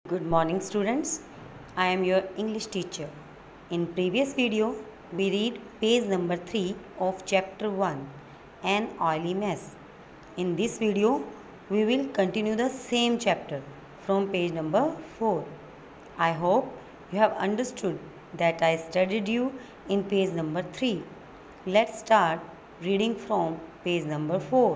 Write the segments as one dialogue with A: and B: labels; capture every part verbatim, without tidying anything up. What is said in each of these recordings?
A: Good morning students. I am your English teacher. In previous video we read page number three of chapter one, An Oily Mess. In this video we will continue the same chapter from page number four. I hope you have understood that I studied you in page number three. Let's start reading from page number four.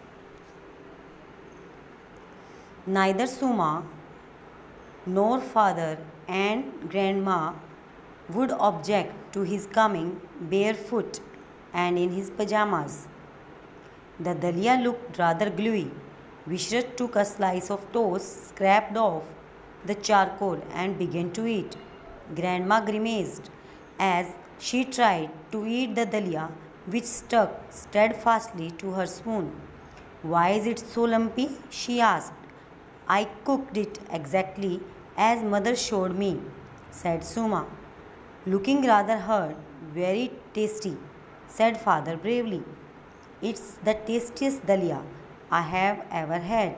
A: Neither Suma nor father and grandma would object to his coming barefoot and in his pajamas. The Dalia looked rather gluey. Vishrat took a slice of toast, scraped off the charcoal and began to eat. Grandma grimaced as she tried to eat the dalia, which stuck steadfastly to her spoon. "Why is it so lumpy?" she asked. "I cooked it exactly as mother showed me," said Suma. "Looking rather hurt, very tasty," said father bravely. "It's the tastiest dalia I have ever had."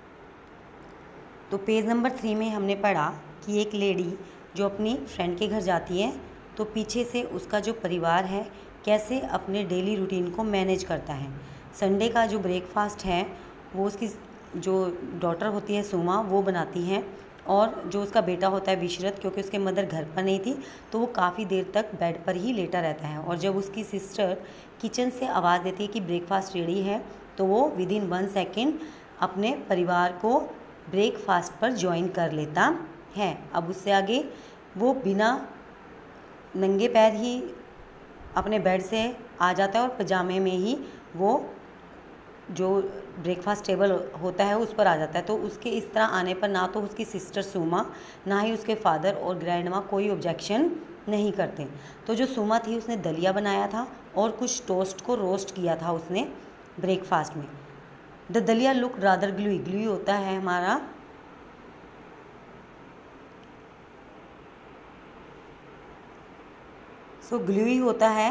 A: तो page number three में हमने पढ़ा कि एक lady जो अपनी friend के घर जाती है तो पीछे से उसका जो परिवार है कैसे अपने डेली रूटीन को मैनेज करता है। संडे का जो ब्रेकफास्ट है वो उसकी जो डॉटर होती है सुमा वो बनाती है और जो उसका बेटा होता है विशरत, क्योंकि उसके मदर घर पर नहीं थी तो वो काफ़ी देर तक बेड पर ही लेटा रहता है। और जब उसकी सिस्टर किचन से आवाज़ देती है कि ब्रेकफास्ट रेडी है तो वो विद इन वन सेकेंड अपने परिवार को ब्रेकफास्ट पर ज्वाइन कर लेता है। अब उससे आगे वो बिना नंगे पैर ही अपने बेड से आ जाता है और पजामे में ही वो जो ब्रेकफास्ट टेबल होता है उस पर आ जाता है। तो उसके इस तरह आने पर ना तो उसकी सिस्टर सुमा ना ही उसके फादर और ग्रैंडमा कोई ऑब्जेक्शन नहीं करते। तो जो सुमा थी उसने दलिया बनाया था और कुछ टोस्ट को रोस्ट किया था उसने ब्रेकफास्ट में। द दलिया लुक रादर ग्लूई, ग्लूई होता है हमारा सो so, ग्लूई होता है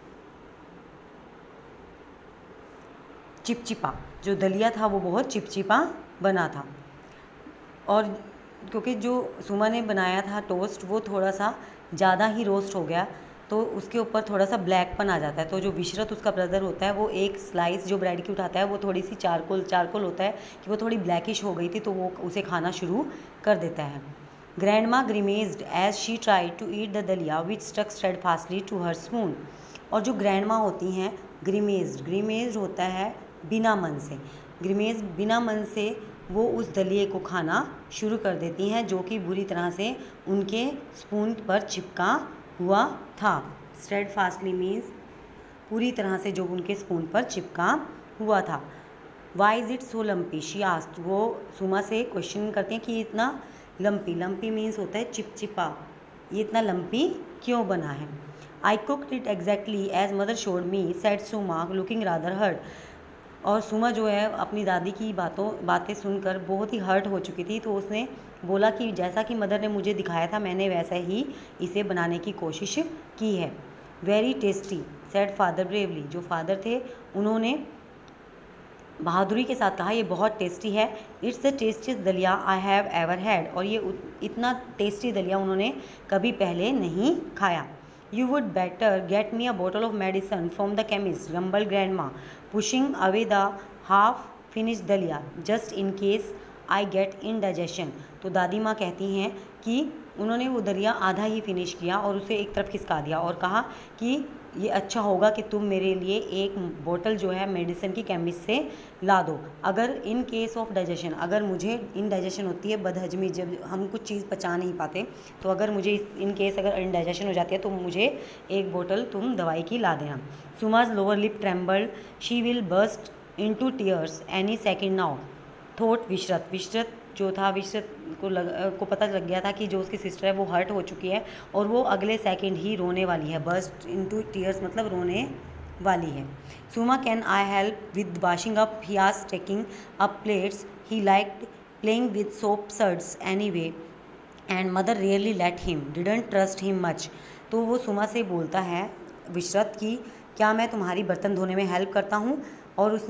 A: चिपचिपा। जो दलिया था वो बहुत चिपचिपा बना था और क्योंकि जो सुमा ने बनाया था टोस्ट वो थोड़ा सा ज़्यादा ही रोस्ट हो गया तो उसके ऊपर थोड़ा सा ब्लैकपन आ जाता है। तो जो विशरत उसका ब्रदर होता है वो एक स्लाइस जो ब्रेड की उठाता है वो थोड़ी सी चारकोल चारकोल होता है कि वो थोड़ी ब्लैकिश हो गई थी तो वो उसे खाना शुरू कर देता है। Grandma grimaced as she tried to eat the dalia which stuck steadfastly to her spoon. और जो ग्रैंडमा होती हैं ग्रीमेज्ड, ग्रीमेज्ड होता है बिना मन से, ग्रीमेज बिना मन से वो उस दलिए को खाना शुरू कर देती हैं जो कि बुरी तरह से उनके स्पून पर चिपका हुआ था। स्टेडफास्टली मीन्स पूरी तरह से जो उनके स्पून पर चिपका हुआ था। Why is it so lumpy she asked, वो सुमा से क्वेश्चन करते हैं कि ये इतना लम्पी, लम्पी मीन्स होता है चिपचिपा, ये इतना लम्पी क्यों बना है। I cooked it exactly as mother showed me said Suma looking rather hurt. और सुमा जो है अपनी दादी की बातों बातें सुनकर बहुत ही हर्ट हो चुकी थी तो उसने बोला कि जैसा कि मदर ने मुझे दिखाया था मैंने वैसा ही इसे बनाने की कोशिश की है। Very tasty said father bravely, जो फादर थे उन्होंने बहादुरी के साथ कहा ये बहुत टेस्टी है। इट्स द टेस्टीस्ट दलिया आई हैव एवर हैड, और ये इतना टेस्टी दलिया उन्होंने कभी पहले नहीं खाया। You would better get me a bottle of medicine from the chemist, grumbled grandma, pushing away the half-finished dalia, just in case I get indigestion. तो दादी माँ कहती हैं कि उन्होंने वो दलिया आधा ही फिनिश किया और उसे एक तरफ खिसका दिया और कहा कि ये अच्छा होगा कि तुम मेरे लिए एक बोतल जो है मेडिसिन की केमिस्ट से ला दो, अगर इन केस ऑफ डाइजेशन, अगर मुझे इनडाइजेशन होती है बदहजमी, जब हम कुछ चीज़ पचा नहीं पाते तो अगर मुझे इन केस अगर इनडाइजेशन हो जाती है तो मुझे एक बोतल तुम दवाई की ला देना। Suma's lower lip trembled, she will burst into tears any second now thought Vishrat. Vishrat जो था विशरत को लग को पता लग गया था कि जो उसकी सिस्टर है वो हर्ट हो चुकी है और वो अगले सेकंड ही रोने वाली है। बर्स्ट इनटू टीयर्स मतलब रोने वाली है। Suma can I help with washing up, he asked taking up plates, he liked playing with soap suds anyway and mother rarely let him, didn't trust him much. तो वो सुमा से बोलता है विशरत की क्या मैं तुम्हारी बर्तन धोने में हेल्प करता हूँ, और उसने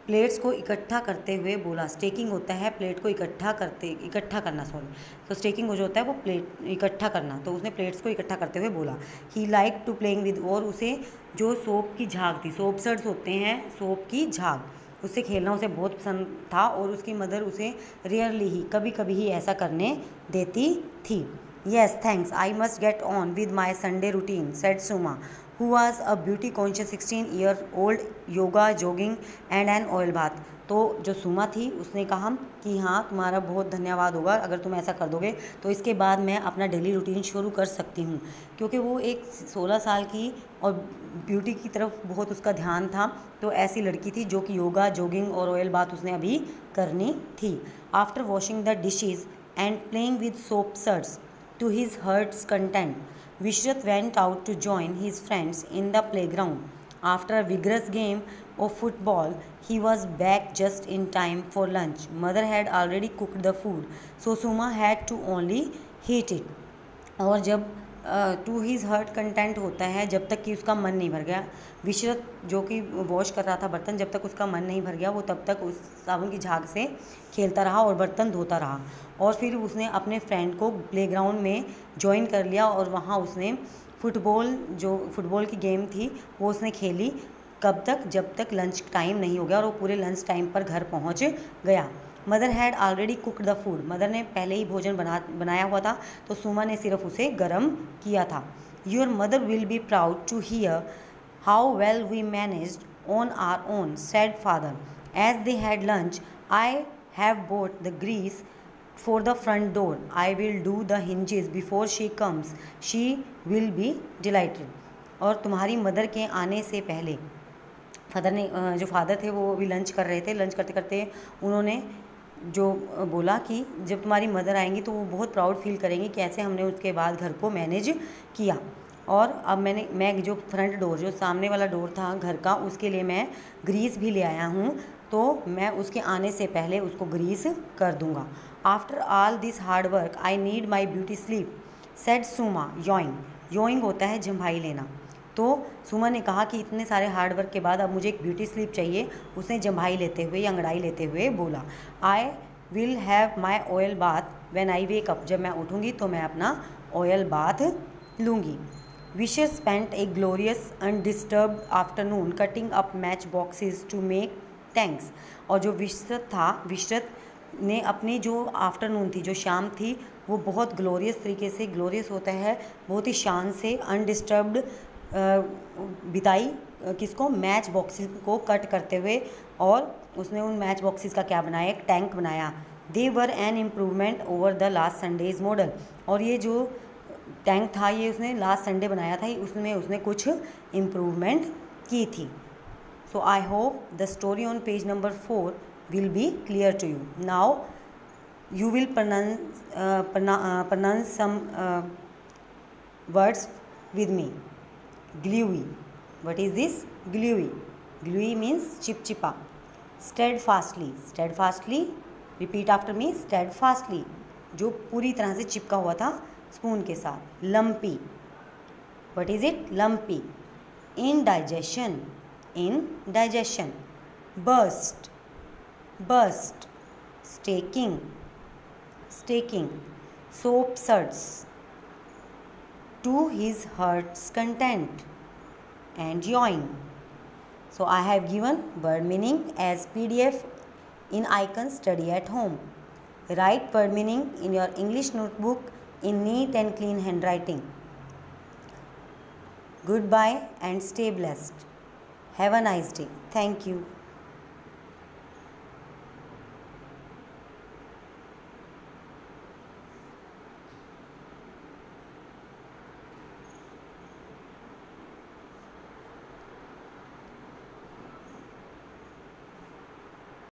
A: प्लेट्स को इकट्ठा करते हुए बोला। स्टेकिंग होता है प्लेट को इकट्ठा करते इकट्ठा करना सॉरी तो स्टेकिंग जो होता है वो प्लेट इकट्ठा करना, तो उसने प्लेट्स को इकट्ठा करते हुए बोला। He like to playing with, और उसे जो सोप की झाग थी, सोप सर्ड्स होते हैं सोप की झाग, उससे खेलना उसे बहुत पसंद था और उसकी मदर उसे रेयरली ही कभी कभी ही ऐसा करने देती थी। Yes thanks, I must get on with my Sunday routine said Suma, who was a beauty conscious sixteen year old, yoga, jogging and an oil bath. तो जो सुमा थी उसने कहा कि हाँ तुम्हारा बहुत धन्यवाद होगा, अगर तुम ऐसा कर दोगे तो इसके बाद मैं अपना डेली रूटीन शुरू कर सकती हूँ, क्योंकि वो एक सोलह साल की और ब्यूटी की तरफ बहुत उसका ध्यान था। तो ऐसी लड़की थी जो कि योगा, जॉगिंग और ऑयल बाथ उसने अभी करनी थी। After washing the dishes and playing with soap suds to his heart's content, Vishrat went out to join his friends in the playground. After a vigorous game of football, he was back just in time for lunch. Mother had already cooked the food, so Suma had to only heat it. और जब to his hurt content होता है जब तक कि उसका मन नहीं भर गया। विशरत जो कि वॉश कर रहा था बर्तन, जब तक उसका मन नहीं भर गया वो तब तक उस साबुन की झाग से खेलता रहा और बर्तन धोता रहा। और फिर उसने अपने फ्रेंड को प्लेग्राउंड में ज्वाइन कर लिया और वहाँ उसने फुटबॉल जो फुटबॉल की गेम थी वो उसने खेली। कब तक? जब तक लंच टाइम नहीं हो गया और वो पूरे लंच टाइम पर घर पहुँच गया। Mother had already cooked the food, mother ने पहले ही भोजन बना बनाया हुआ था, तो सुमा ने सिर्फ उसे गर्म किया था। Your mother will be proud to hear how well we managed on our own said father as they had lunch. I have bought the grease for the front door, I will do the hinges before she comes, she will be delighted. और तुम्हारी mother के आने से पहले, father ने जो father थे वो अभी लंच कर रहे थे, लंच करते करते उन्होंने जो बोला कि जब तुम्हारी मदर आएंगी तो वो बहुत प्राउड फील करेंगी कि ऐसे हमने उसके बाद घर को मैनेज किया। और अब मैंने मैं जो फ्रंट डोर जो सामने वाला डोर था घर का उसके लिए मैं ग्रीस भी ले आया हूँ, तो मैं उसके आने से पहले उसको ग्रीस कर दूँगा। After all this hard work I need my beauty sleep said Suma yawning. Yawning होता है जम्भाई लेना। तो सुमा ने कहा कि इतने सारे हार्ड वर्क के बाद अब मुझे एक ब्यूटी स्लीप चाहिए। उसने जम्भाई लेते हुए या अंगड़ाई लेते हुए बोला। I will have my oil bath when I wake up, जब मैं उठूँगी तो मैं अपना ऑयल बाथ लूँगी। Vishrat spent a glorious undisturbed afternoon cutting up match boxes to make tanks. और जो विशरत था, विशरत ने अपनी जो आफ्टरनून थी, जो शाम थी, वो बहुत ग्लोरियस तरीके से, ग्लोरियस होता है बहुत ही शान से, अनडिस्टर्ब्ड बिताई। किसको? मैच बॉक्सेस को कट करते हुए। और उसने उन मैच बॉक्सेस का क्या बनाया? एक टैंक बनाया। They were an improvement over the last Sunday's model. और ये जो टैंक था ये उसने लास्ट संडे बनाया था, उसमें उसने कुछ इम्प्रूवमेंट की थी। So I hope the story on page number four will be clear to you. Now you will pronounce uh, pronounce, uh, pronounce some uh, words with me. Gluey. What is this? Gluey. Gluey means chipchipa. Steadfastly. Steadfastly. Repeat after me. Steadfastly. जो पूरी तरह से चिपका हुआ था spoon के साथ। Lumpy. What is it? Lumpy. Indigestion. Indigestion. Burst. Burst. Staking. Staking. Soap suds. To his heart's content. And join. So I have given word meaning as P D F in icon study at home. Write word meaning in your English notebook in neat and clean handwriting. Goodbye and stay blessed. Have a nice day. Thank you.